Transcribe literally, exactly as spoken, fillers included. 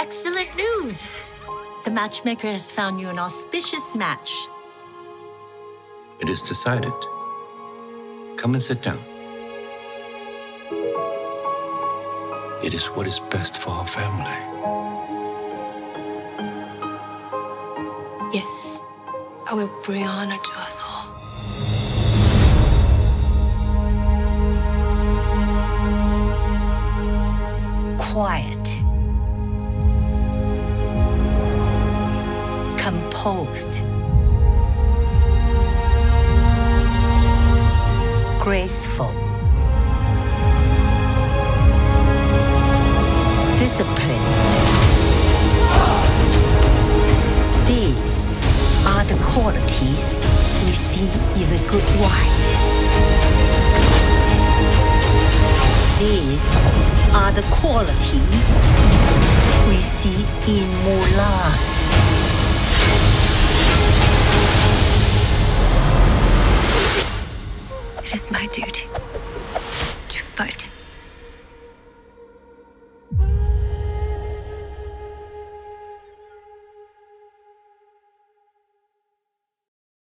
Excellent news. The matchmaker has found you an auspicious match. It is decided. Come and sit down. It is what is best for our family. Yes, I will bring honor to us all. Quiet. Composed. Graceful. Disciplined. These are the qualities we see in a good wife. These are the qualities we see in Mulan. It is my duty